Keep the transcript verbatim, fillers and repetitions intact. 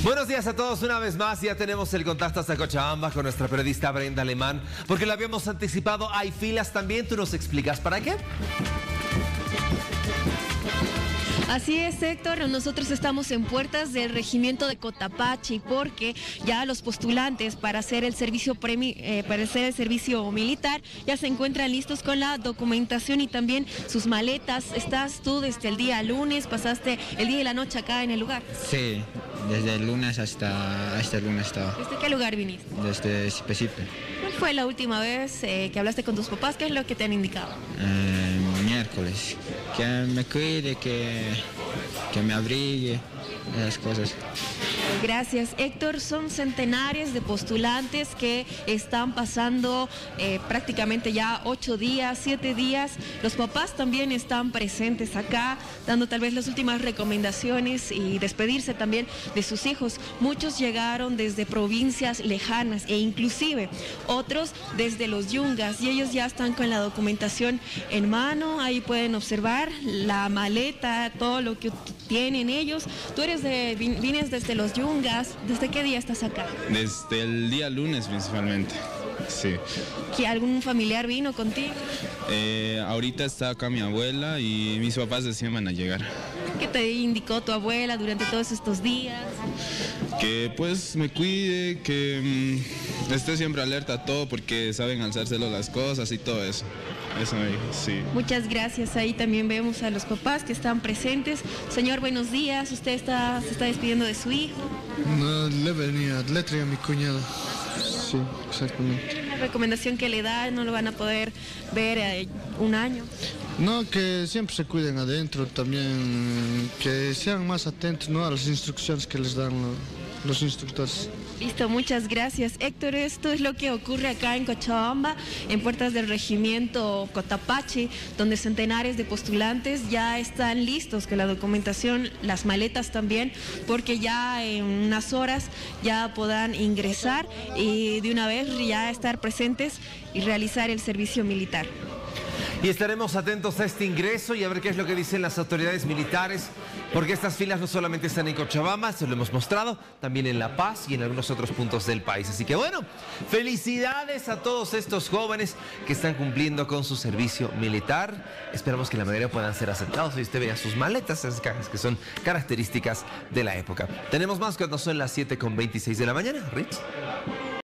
Buenos días a todos una vez más. Ya tenemos el contacto hasta Cochabamba con nuestra periodista Brenda Alemán, porque lo habíamos anticipado. Hay filas también. ¿Tú nos explicas para qué? Así es, Héctor, nosotros estamos en puertas del regimiento de Cotapachi porque ya los postulantes para hacer el servicio premi, eh, para hacer el servicio militar ya se encuentran listos con la documentación y también sus maletas. ¿Estás tú desde el día lunes? ¿Pasaste el día y la noche acá en el lugar? Sí, desde el lunes hasta, hasta el lunes estaba. ¿Desde qué lugar viniste? Desde Cipecipe. ¿Cuál fue la última vez eh, que hablaste con tus papás? ¿Qué es lo que te han indicado? Eh, miércoles. Que me cuide, que, que me abrigue, esas cosas. Gracias, Héctor. Son centenares de postulantes que están pasando eh, prácticamente ya ocho días, siete días. Los papás también están presentes acá, dando tal vez las últimas recomendaciones y despedirse también de sus hijos. Muchos llegaron desde provincias lejanas e inclusive otros desde los Yungas, y ellos ya están con la documentación en mano. Ahí pueden observar la maleta, todo lo que tienen ellos. Tú eres de, vienes desde los Yungas. ¿Desde qué día estás acá? Desde el día lunes principalmente, sí. ¿Que algún familiar vino contigo? Eh, ahorita está acá mi abuela y mis papás recién van a llegar. ¿Qué te indicó tu abuela durante todos estos días? Que pues me cuide, que mmm, esté siempre alerta a todo porque saben alzárselo las cosas y todo eso. Eso me dijo, sí. Muchas gracias. Ahí también vemos a los papás que están presentes. Señor, buenos días. Usted está, se está despidiendo de su hijo. No, le venía, le traía a mi cuñado. Sí, exactamente. La recomendación que le da, no lo van a poder ver eh, un año. No, que siempre se cuiden adentro, también que sean más atentos, ¿no?, a las instrucciones que les dan los, los instructores. Listo, muchas gracias, Héctor. Esto es lo que ocurre acá en Cochabamba, en puertas del regimiento Cotapachi, donde centenares de postulantes ya están listos con la documentación, las maletas también, porque ya en unas horas ya podrán ingresar y de una vez ya estar presentes y realizar el servicio militar. Y estaremos atentos a este ingreso y a ver qué es lo que dicen las autoridades militares, porque estas filas no solamente están en Cochabamba, se lo hemos mostrado, también en La Paz y en algunos otros puntos del país. Así que bueno, felicidades a todos estos jóvenes que están cumpliendo con su servicio militar. Esperamos que la mayoría puedan ser aceptados y usted vea sus maletas, esas cajas que son características de la época. Tenemos más cuando son las siete con veintiséis de la mañana, Rich.